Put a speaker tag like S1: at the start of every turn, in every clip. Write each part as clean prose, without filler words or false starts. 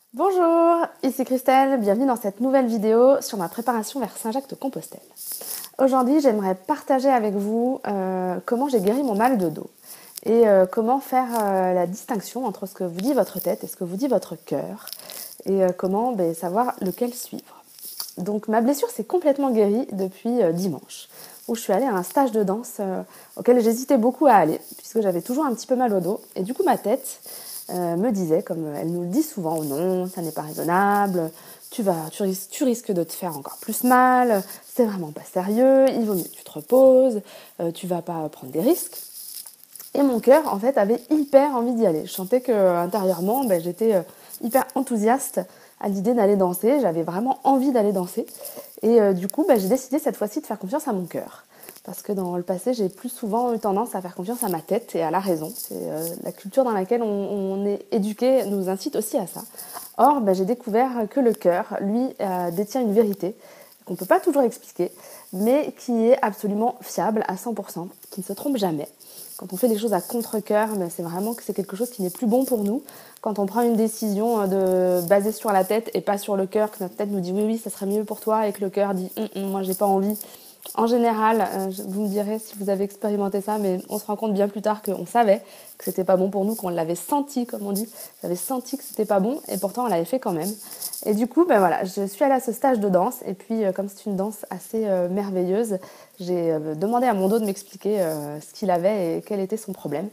S1: Bonjour, ici Christelle, bienvenue dans cette nouvelle vidéo sur ma préparation vers Saint-Jacques-de-Compostelle. Aujourd'hui, j'aimerais partager avec vous comment j'ai guéri mon mal de dos et comment faire la distinction entre ce que vous dit votre tête et ce que vous dit votre cœur et comment savoir lequel suivre. Donc ma blessure s'est complètement guérie depuis dimanche où je suis allée à un stage de danse auquel j'hésitais beaucoup à aller puisque j'avais toujours un petit peu mal au dos et du coup ma tête me disait, comme elle nous le dit souvent, oh non, ça n'est pas raisonnable, tu risques de te faire encore plus mal, c'est vraiment pas sérieux, il vaut mieux que tu te reposes, tu vas pas prendre des risques. Et mon cœur, en fait, avait hyper envie d'y aller. Je sentais qu'intérieurement, j'étais hyper enthousiaste à l'idée d'aller danser, j'avais vraiment envie d'aller danser. Et du coup, j'ai décidé cette fois-ci de faire confiance à mon cœur. Parce que dans le passé, j'ai plus souvent eu tendance à faire confiance à ma tête et à la raison. C'est la culture dans laquelle on est éduqué nous incite aussi à ça. Or, j'ai découvert que le cœur, lui, détient une vérité qu'on ne peut pas toujours expliquer, mais qui est absolument fiable à 100%, qui ne se trompe jamais. Quand on fait les choses à contre-cœur, c'est vraiment que c'est quelque chose qui n'est plus bon pour nous. Quand on prend une décision basée sur la tête et pas sur le cœur, que notre tête nous dit oui, ça serait mieux pour toi, et que le cœur dit moi j'ai pas envie. En général, vous me direz si vous avez expérimenté ça, mais on se rend compte bien plus tard qu'on savait que c'était pas bon pour nous, qu'on l'avait senti, comme on dit. J'avais senti que c'était pas bon, et pourtant on l'avait fait quand même. Et du coup, je suis allée à ce stage de danse, et puis comme c'est une danse assez merveilleuse, j'ai demandé à mon dos de m'expliquer ce qu'il avait et quel était son problème.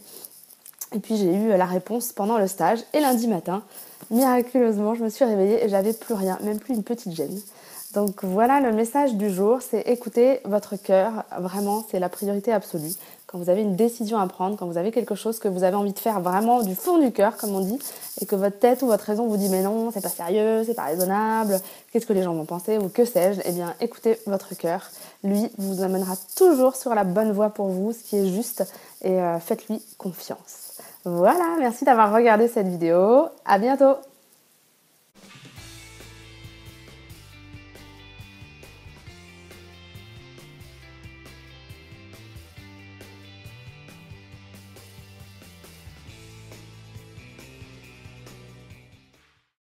S1: Et puis j'ai eu la réponse pendant le stage, et lundi matin, miraculeusement, je me suis réveillée et j'avais plus rien, même plus une petite gêne. Donc voilà, le message du jour, c'est écouter votre cœur, vraiment c'est la priorité absolue. Quand vous avez une décision à prendre, quand vous avez quelque chose que vous avez envie de faire vraiment du fond du cœur, comme on dit, et que votre tête ou votre raison vous dit mais non, c'est pas sérieux, c'est pas raisonnable, qu'est-ce que les gens vont penser ou que sais-je, eh bien écoutez votre cœur. Lui vous amènera toujours sur la bonne voie pour vous, ce qui est juste, et faites-lui confiance. Voilà, merci d'avoir regardé cette vidéo, à bientôt.